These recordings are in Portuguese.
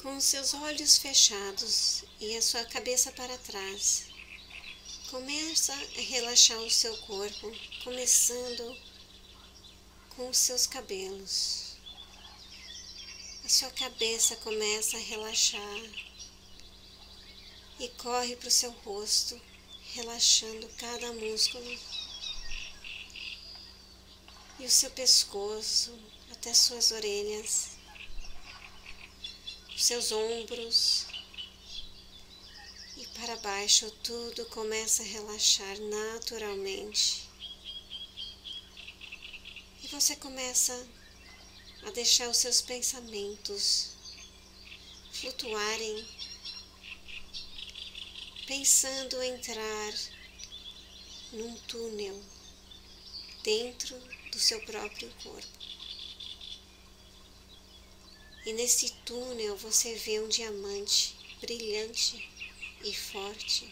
Com os seus olhos fechados e a sua cabeça para trás, começa a relaxar o seu corpo, começando com os seus cabelos. A sua cabeça começa a relaxar e corre para o seu rosto, relaxando cada músculo. E o seu pescoço até suas orelhas, seus ombros e para baixo, tudo começa a relaxar naturalmente. E você começa a deixar os seus pensamentos flutuarem, pensando em entrar num túnel dentro do seu próprio corpo. E nesse túnel você vê um diamante brilhante e forte.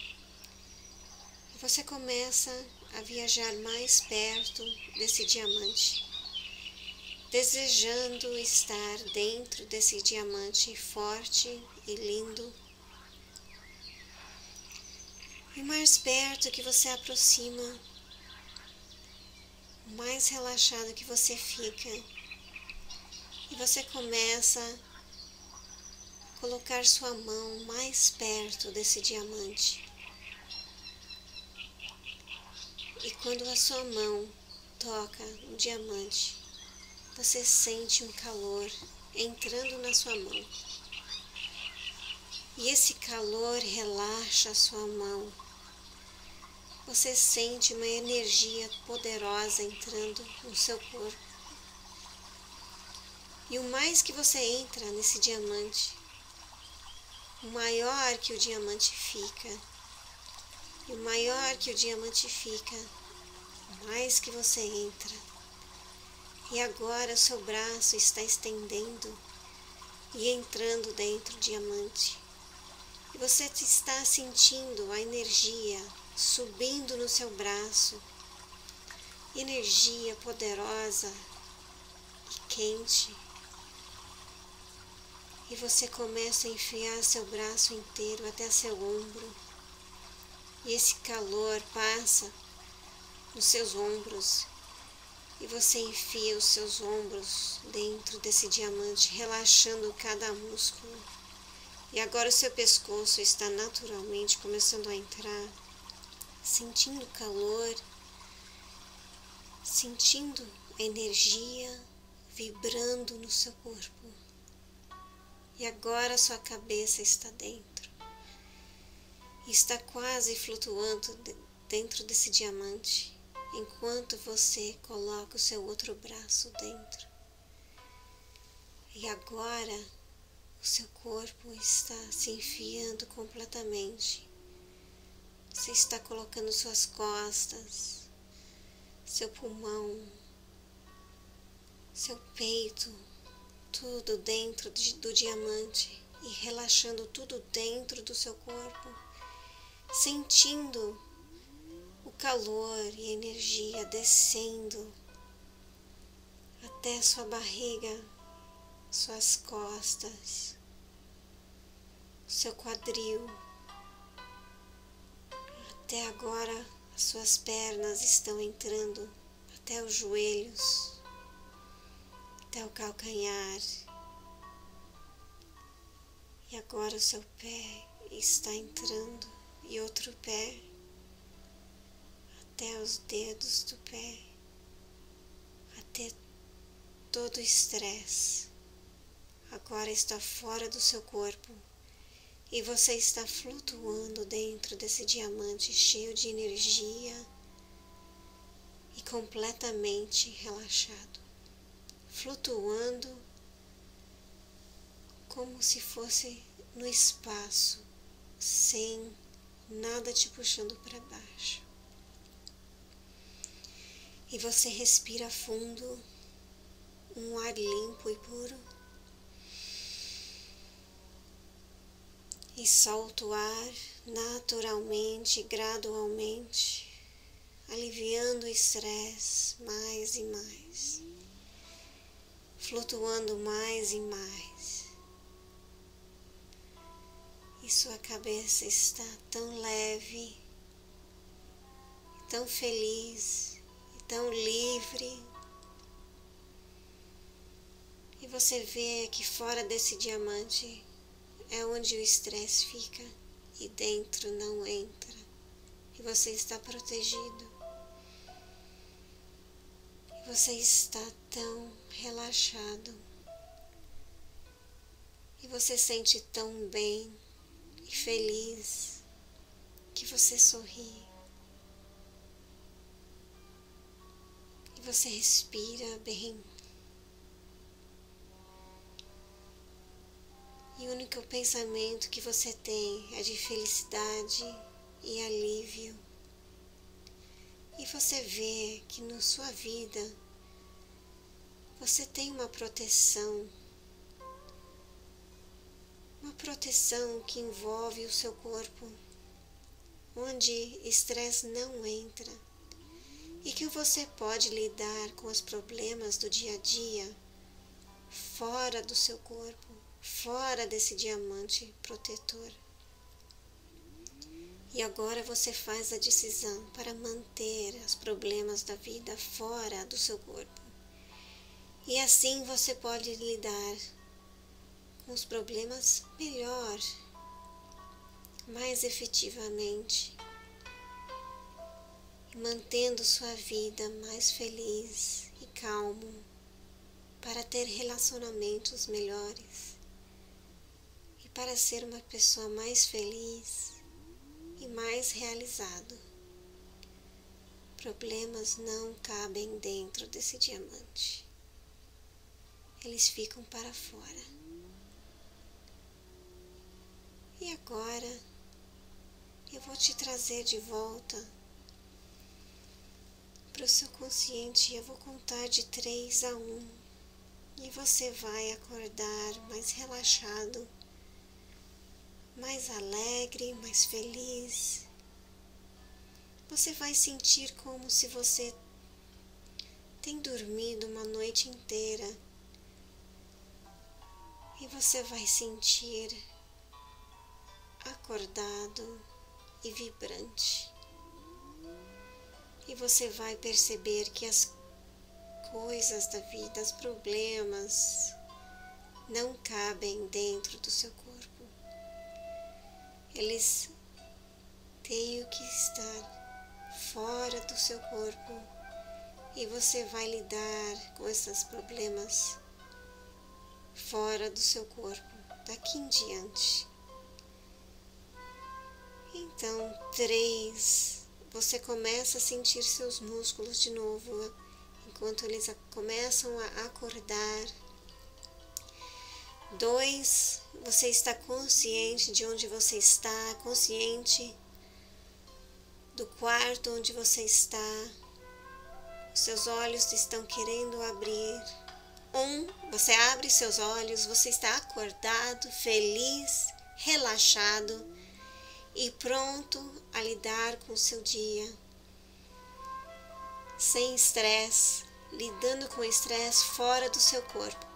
E você começa a viajar mais perto desse diamante, desejando estar dentro desse diamante forte e lindo. E mais perto que você aproxima, mais relaxado que você fica. E você começa a colocar sua mão mais perto desse diamante. E quando a sua mão toca no diamante, você sente um calor entrando na sua mão. E esse calor relaxa a sua mão. Você sente uma energia poderosa entrando no seu corpo. E o mais que você entra nesse diamante, o maior que o diamante fica. E o maior que o diamante fica, o mais que você entra. E agora o seu braço está estendendo e entrando dentro do diamante. E você está sentindo a energia subindo no seu braço. Energia poderosa e quente. E você começa a enfiar seu braço inteiro até seu ombro. E esse calor passa nos seus ombros. E você enfia os seus ombros dentro desse diamante, relaxando cada músculo. E agora o seu pescoço está naturalmente começando a entrar, sentindo calor, sentindo a energia vibrando no seu corpo. E agora sua cabeça está dentro. E está quase flutuando dentro desse diamante, enquanto você coloca o seu outro braço dentro. E agora o seu corpo está se enfiando completamente. Você está colocando suas costas, seu pulmão, seu peito, tudo dentro do diamante e relaxando tudo dentro do seu corpo, sentindo o calor e a energia descendo até a sua barriga, suas costas, seu quadril. Até agora as suas pernas estão entrando até os joelhos, até o calcanhar. E agora o seu pé está entrando e outro pé até os dedos do pé, até todo o estresse. Agora está fora do seu corpo e você está flutuando dentro desse diamante cheio de energia e completamente relaxado, flutuando como se fosse no espaço, sem nada te puxando para baixo. E você respira fundo, um ar limpo e puro. E solta o ar naturalmente, gradualmente, aliviando o estresse mais e mais, flutuando mais e mais. sua cabeça está tão leve, tão feliz, tão livre. E você vê que fora desse diamante é onde o estresse fica e dentro não entra. E você está protegido. E você está tão relaxado. E você sente tão bem e feliz que você sorri. E você respira bem. E o único pensamento que você tem é de felicidade e alívio. E você vê que na sua vida você tem uma proteção que envolve o seu corpo, onde estresse não entra e que você pode lidar com os problemas do dia a dia fora do seu corpo, fora desse diamante protetor. E agora você faz a decisão para manter os problemas da vida fora do seu corpo. E assim você pode lidar com os problemas melhor, mais efetivamente, mantendo sua vida mais feliz e calmo para ter relacionamentos melhores e para ser uma pessoa mais feliz e mais realizado. Problemas não cabem dentro desse diamante. Eles ficam para fora. E agora eu vou te trazer de volta para o seu consciente. Eu vou contar de 3 a 1 e você vai acordar mais relaxado, mais alegre, mais feliz. Você vai sentir como se você tem dormido uma noite inteira e você vai sentir acordado e vibrante. E você vai perceber que as coisas da vida, os problemas, não cabem dentro do seu corpo. Eles têm que estar fora do seu corpo e você vai lidar com esses problemas fora do seu corpo daqui em diante. Então, 3, você começa a sentir seus músculos de novo, enquanto eles começam a acordar. 2, você está consciente de onde você está, consciente do quarto onde você está. Os seus olhos estão querendo abrir. 1, você abre seus olhos, você está acordado, feliz, relaxado e pronto a lidar com o seu dia, sem estresse, lidando com o estresse fora do seu corpo.